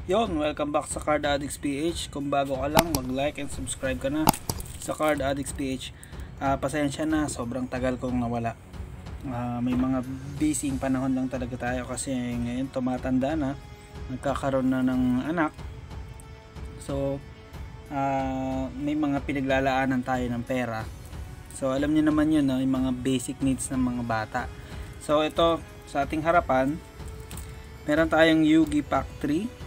Yon, welcome back sa Card Addicts PH. Kung bago ka lang, mag-like and subscribe ka na sa Card Addicts PH. Pasensya na, sobrang tagal kong nawala. May mga busy panahon lang talaga tayo kasi ngayon tumatanda na, nagkakaroon na ng anak. So, may mga pinaglalaanan tayo ng pera. So, alam niyo naman yun, no? Yung mga basic needs ng mga bata. So, ito, sa ating harapan, meron tayong Yu-Gi Pack 3.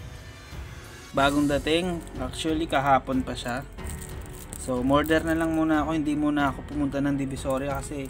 Bagong dating, actually kahapon pa siya. So, order na lang muna ako, hindi muna ako pumunta ng Divisoria kasi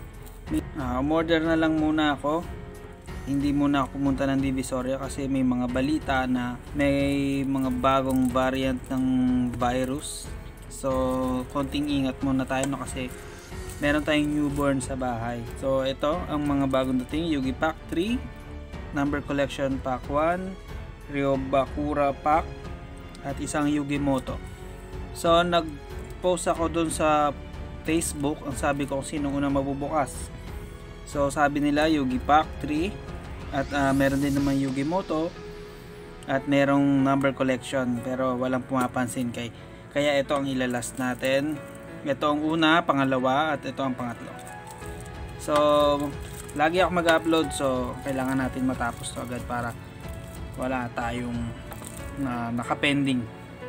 order na lang muna ako. Hindi muna ako pumunta ng Divisoria kasi may mga balita na may mga bagong variant ng virus. So, konting ingat muna tayo no, kasi meron tayong newborn sa bahay. So, ito ang mga bagong dating, Yu-Gi Pack 3, Number Collection Pack 1, Ryobakura Pack, at isang Yu-Gi Moto. So, nag-post ako dun sa Facebook. Ang sabi ko kung sino una mabubukas. So, sabi nila Yu-Gi Pack 3, at meron din naman Yu-Gi Moto, at merong Number Collection, pero walang pumapansin kaya ito ang ilalast natin. Ito ang una, pangalawa, at ito ang pangatlo. So, lagi ako mag-upload, so kailangan natin matapos to agad para wala tayong nakapending.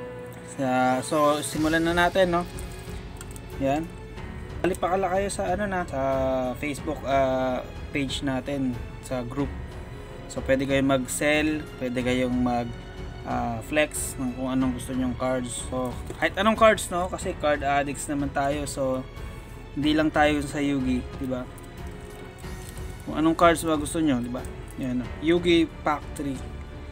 So, simulan na natin, no? Yan. Palipakala kayo sa sa Facebook page natin, sa group. So, pwede kayong mag-sell, pwede kayong flex ng kung anong gusto nyong cards. So, kahit anong cards, no? Kasi card addicts naman tayo. So, hindi lang tayo sa Yu-Gi, di ba? Kung anong cards ba gusto nyo, di ba? Yan, no? Yu-Gi Pack 3.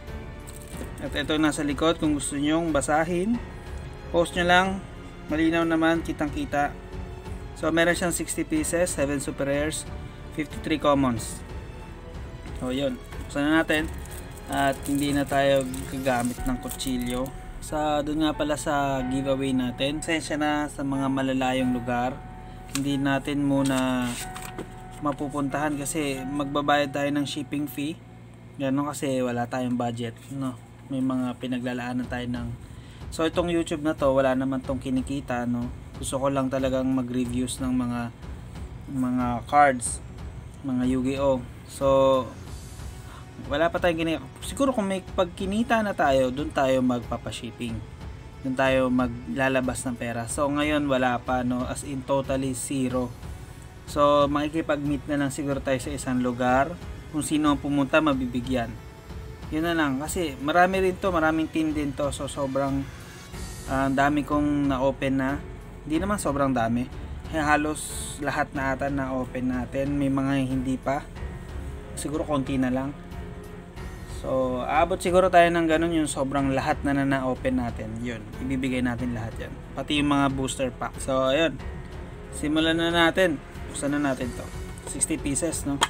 At ito nasa likod, kung gusto nyong basahin, post nyo lang, malinaw naman, kitang kita. So, meron siyang 60 pieces, 7 super rares, 53 commons. So, yun, buksan na natin. At hindi na tayo gagamit ng kutsilyo. Doon nga pala sa giveaway natin, pasensya na sa mga malalayong lugar, hindi natin muna mapupuntahan kasi magbabayad tayo ng shipping fee. Yan, no, kasi wala tayong budget, no. May mga pinaglalaanan tayo ng... So, itong YouTube na to, wala naman tong kinikita, no. Gusto ko lang talagang mag-reviews ng mga cards, mga Yu-Gi-Oh. So, wala pa tayong kinikita. Siguro kung may pagkinita na tayo, doon tayo magpapashipping. Doon tayo maglalabas ng pera. So, ngayon wala pa, no. As in, totally zero. So, makikipag-meet na lang siguro tayo sa isang lugar. Kung sino ang pumunta, mabibigyan. Yun na lang. Kasi marami rin to, maraming team din to. So, sobrang dami kong na-open na. Hindi naman sobrang dami. Halos lahat na ata na-open natin. May mga hindi pa. Siguro konti na lang. So, aabot siguro tayo ng ganun, yung sobrang lahat na na-open natin. Yun, ibibigay natin lahat yan. Pati yung mga booster pack. So, ayun. Simulan na natin. Buksan na natin to. 60 pieces, no?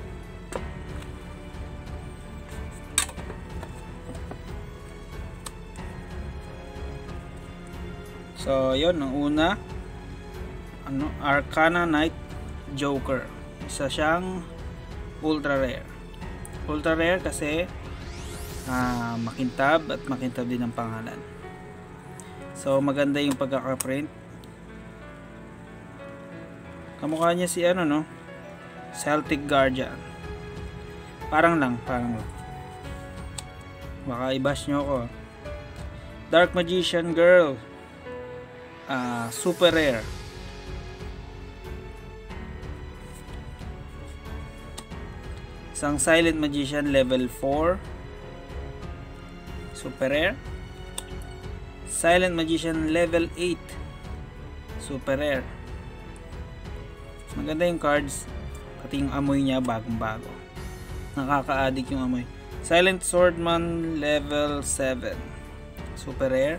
So, yun, ang una, Arcana Knight Joker. Isa siyang ultra rare. Ultra rare kasi makintab at makintab din ang pangalan. So, maganda yung pagkaka-print. Kamukha niya si no? Celtic Guardian. Parang lang. Baka i-bash nyo ako. Dark Magician Girl. Super rare. Isang Silent Magician level 4, super rare. Silent Magician level 8, super rare. Maganda yung cards, pati yung amoy niya bagong bago, nakaka-addict yung amoy. Silent Swordman level 7, super rare.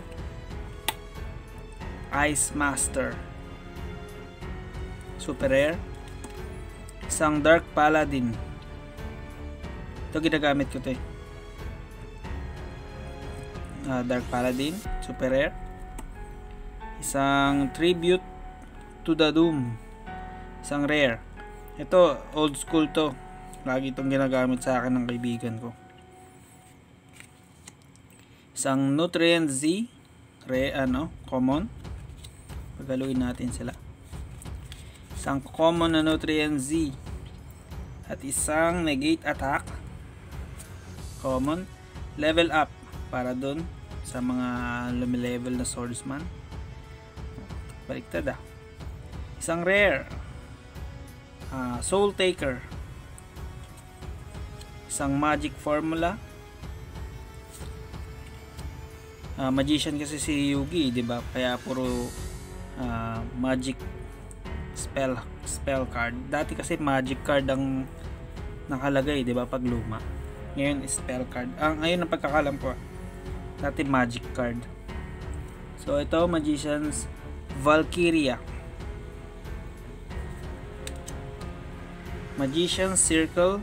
Ice Master, super rare. Isang Dark Paladin, ito ginagamit ko to eh. Dark Paladin, super rare. Isang Tribute to the Doom, isang rare. Ito old school to, lagi itong ginagamit sa akin ng kaibigan ko. Isang Nutrient Z, common. Pagaluin natin sila. Isang common na Nutrient Z at isang Negate Attack, common. Level up para dun sa mga level na swordsman. Baliktad Isang rare, Soul Taker. Isang magic formula. Magician kasi si Yugi, 'di ba? Kaya puro magic spell card. Dati kasi magic card ang nakalagay, 'di ba, pag luma. Ngayon spell card. Ayun ang pagkakalam ko. Dati magic card. So ito, Magician's Valkyria. Magician's Circle.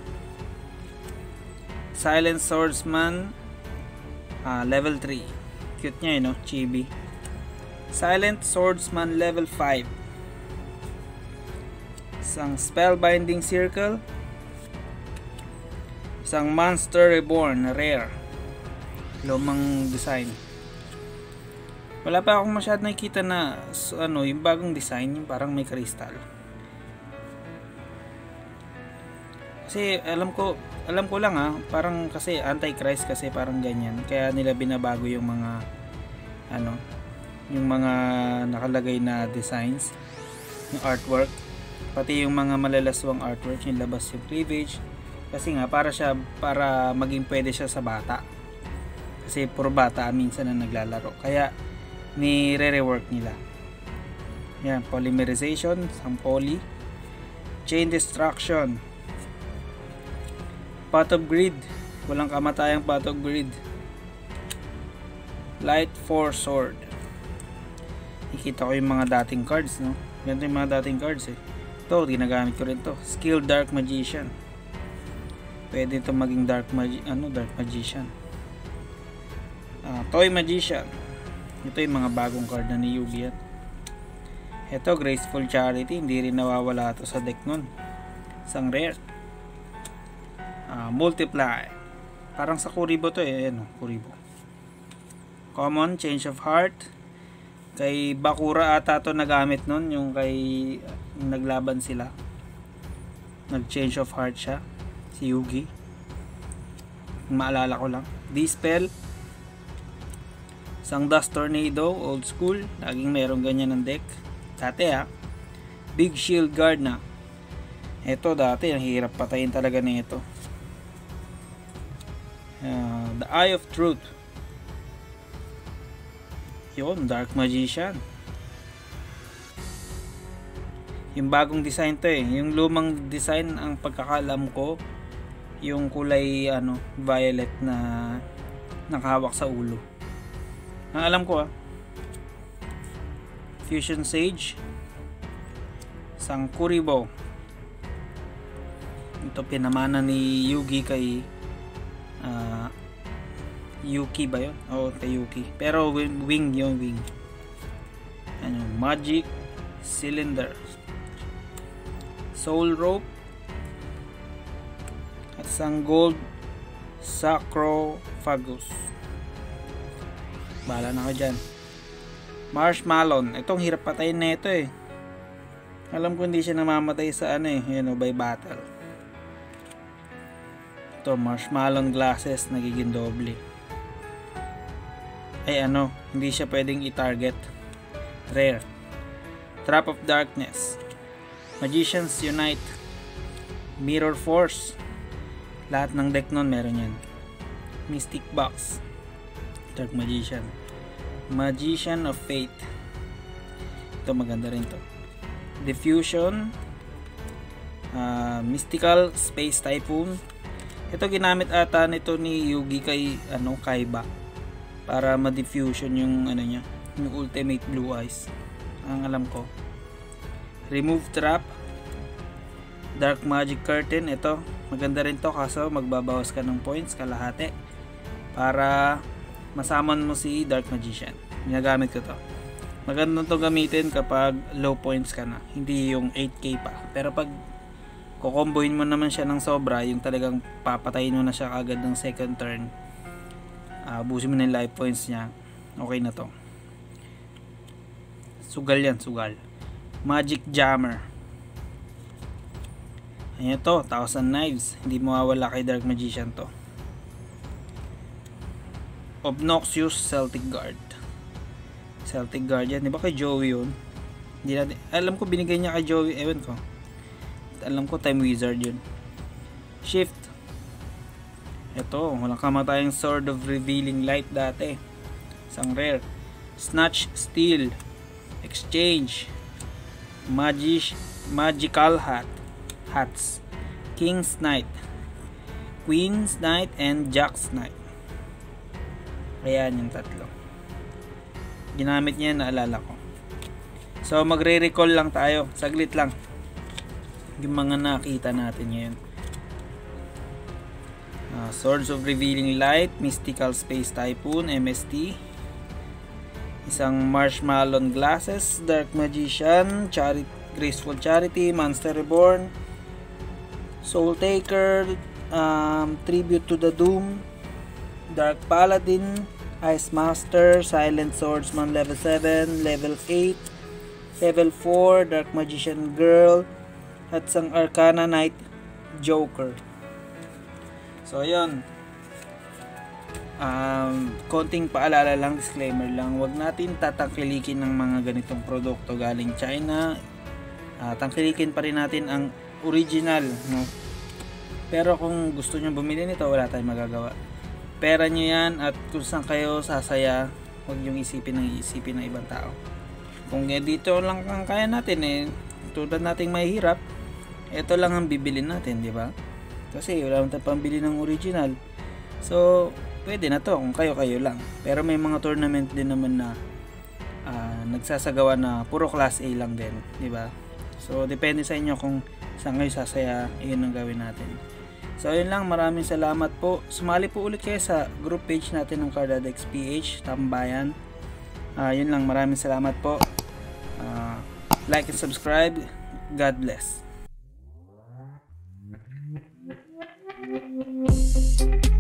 Silent Swordsman, level 3. Cute niya, no? Chibi. Silent Swordsman, level 5. Isang Spellbinding Circle. Isang Monster Reborn, rare. Lumang design. Wala pa akong masyad nakikita na yung bagong design, yung parang may kristal. Kasi alam ko lang parang kasi Antichrist kasi parang ganyan. Kaya nila binabago yung mga yung mga nakalagay na designs, yung artwork, pati yung mga malalaswang artwork, yung labas yung cleavage. Kasi nga para maging pwede siya sa bata. Kasi puro bata minsan na naglalaro. Kaya ni-rework nila. Yan, polymerization, isang poly. Chain destruction. Pot of Greed, walang kamatayang Pot of Greed. Light Force Sword. Nakikita ko yung mga dating cards, no? Ganito yung mga dating cards Ito, ginagamit ko rin to. Skill Dark Magician. Pwede ito maging Dark Magician. Toy Magician. Ito yung mga bagong card na ni Yugi yan. Ito, Graceful Charity. Hindi rin nawawala ito sa deck nun. Isang rare. Multiply. Parang sa Kuribo to Kuribo. Common, Change of Heart. Kay Bakura ata to nagamit nun, yung kay naglaban sila. Nag-change of heart siya, si Yugi. Maalala ko lang. Dispel. Isang Dust Tornado, old school. Laging merong ganyan ng deck. Dati Big Shield Guard na. Ito dati, ang hirap patayin talaga nito. The Eye of Truth. Yun, Dark Magician. Yung bagong design to yung lumang design, ang pagkakalam ko, yung kulay violet na nakahawak sa ulo. Ang alam ko Fusion Sage. Isang Kuribo. Ito pinamana ni Yugi kay Yuki ba yun? Kay Yuki. Pero wing yung wing. Magic Cylinder. Soul Rope. At isang Gold Sacrophagus. Bahala na ako dyan. Marshmallow. Itong hirap patayin na ito Alam ko hindi siya namamatay sa by battle. Ito, Marshmallow Glasses, nagiging doble. Hindi siya pwedeng i-target. Rare. Trap of Darkness. Magicians Unite. Mirror Force. Lahat ng deck nun meron yan. Mystic Box. Dark Magician. Magician of Fate. Ito maganda rin to. Diffusion. Mystical Space Typhoon. Ito ginamit ata nito ni Yugi kay Kaiba para ma-diffusion yung niya, yung Ultimate Blue Eyes. Ang alam ko. Remove Trap. Dark Magic Curtain. Ito maganda rin to, kaso magbabawas ka ng points kalahati para masaman mo si Dark Magician. Ginagamit ko to. Maganda to gamitin kapag low points ka na, hindi yung 8k pa. Pero pag kukombohin mo naman siya ng sobra, yung talagang papatayin mo na siya agad ng second turn, Abusin mo na yung life points niya, okay na to. Sugal yan, sugal. Magic Jammer. Ayan to, 1000 knives. Hindi mawawala kay Dark Magician to. Obnoxious Celtic Guard. Celtic Guard yan, di ba kay Joey yun? Hindi natin, alam ko binigay niya kay Joey, ewan ko. Alam ko Time Wizard yun. Shift. Ito, walang kamatayang Sword of Revealing Light dati. Isang rare. Snatch Steel. Exchange. Magical Hats. King's Knight. Queen's Knight and Jack's Knight. Ayan yung tatlo. Ginamit niya, naalala ko. So magre-recall lang tayo. Saglit lang. Yung mga nakita natin ngayon. Swords of Revealing Light, Mystical Space Typhoon, MST. Isang Marshmallow Glasses, Dark Magician, Graceful Charity, Monster Reborn, Soul Taker, Tribute to the Doom, Dark Paladin, Ice Master, Silent Swordsman level 7, level 8, level 4, Dark Magician Girl, at isang Arcana Knight Joker. So ayun, konting paalala lang, disclaimer lang, wag natin tatangkilikin ng mga ganitong produkto galing China. Tangkilikin pa rin natin ang original, no? Pero kung gusto nyo bumili nito, wala tayong magagawa. Pera nyo yan, at kung saan kayo sasaya, wag nyo isipin ng ibang tao. Kung dito lang ang kaya natin, tulad nating mahihirap, ito lang ang bibilin natin, di ba? Kasi wala naman tayong pambili ng original. So, pwede na to kung kayo lang. Pero may mga tournament din naman na nagsasagawa na puro class A lang din, di ba? So, depende sa inyo kung saan kayo sasaya, yun ang gawin natin. So, yun lang. Maraming salamat po. Sumali po ulit kayo sa group page natin ng Card Addicts PH, Tambayan. Yun lang. Maraming salamat po. Like and subscribe. God bless.